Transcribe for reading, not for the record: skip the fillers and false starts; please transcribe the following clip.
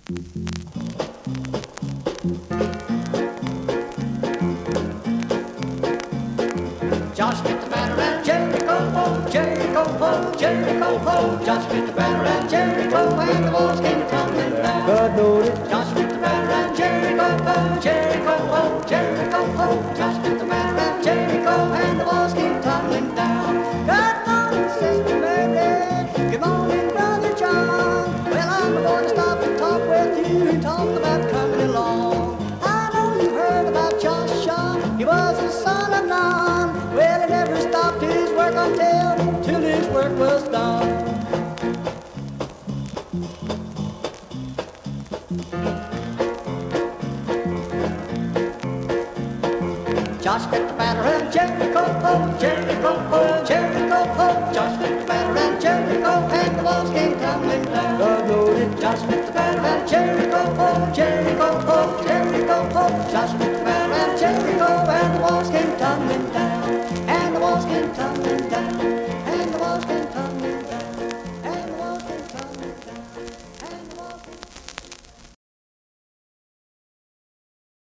Josh hit the banner and Jericho, oh, Jericho, oh, Jericho, oh. Josh hit the banner and Jericho, and the walls came tumbling down. God knows it. Josh hit the banner and Jericho, oh, Jericho, oh, Jericho, oh. Josh hit the banner and Jericho, and the walls came tumbling down. Good morning, Sister Mary. Good morning, Brother John. Well, I'm going to stop and talk with you and talk about coming along. I know you heard about Josh Shaw. He was the son of Nun. Well, he never stopped his work till his work was done. Josh hit the banner and Jericho, oh, Jericho, oh, Jericho, oh. Josh hit the banner and Jericho, and the walls came tumbling down. God knows it. Josh hit the banner and Jericho, oh, Jericho, oh,